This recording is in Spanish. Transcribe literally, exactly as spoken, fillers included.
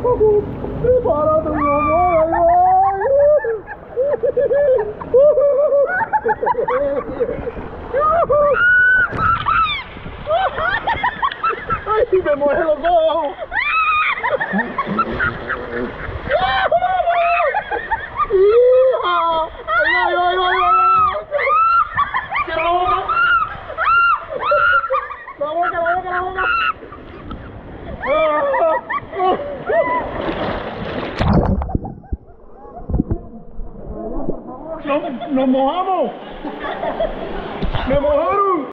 Prepárate, mi amor. ¡Ay, me muero los ojos! ¡Hija! ¡Ay, ay, ay, ay! ¡Cierra la boca! ¡La boca, la boca, la boca! ¡Nos, nos mojamos! ¡Me mojaron!